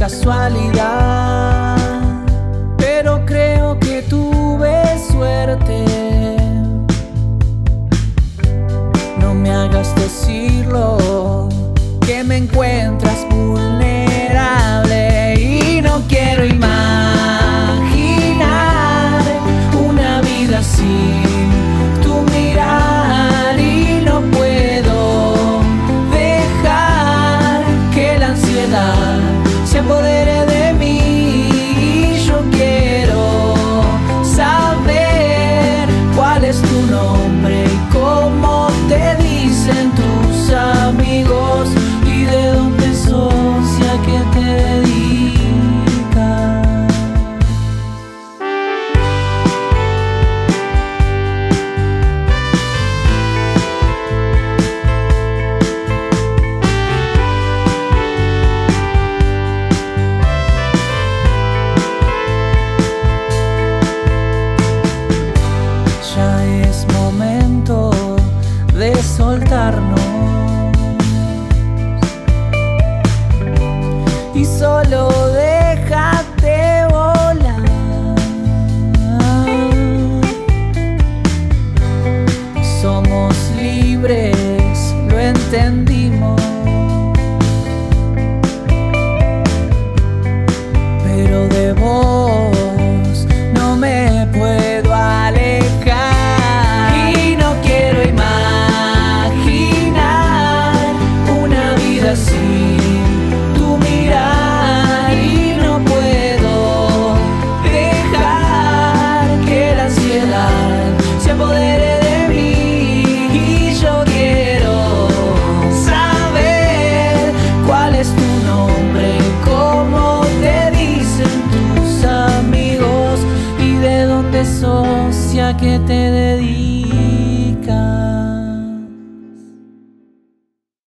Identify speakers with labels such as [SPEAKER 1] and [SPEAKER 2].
[SPEAKER 1] casualidad, pero creo que tuve suerte. No me hagas decirlo, que me encuentras vulnerable y no quiero imaginar una vida sin tu mirar, y no puedo dejar que la ansiedad se apodere de mí. Y yo quiero saber cuál es tu nombre y cómo te dicen tus amigos, y de dónde sos y a qué te dedicas. Ya es momento de soltarnos y solo déjate volar. Somos libres, lo entendimos, pero de vos no me puedo alejar. Y no quiero imaginar una vida sin tu mirar, y no puedo dejar que la ansiedad se apodere de mí. Y yo quiero saber cuál es tu nombre y cómo te dicen tus amigos, y de dónde sos y a qué te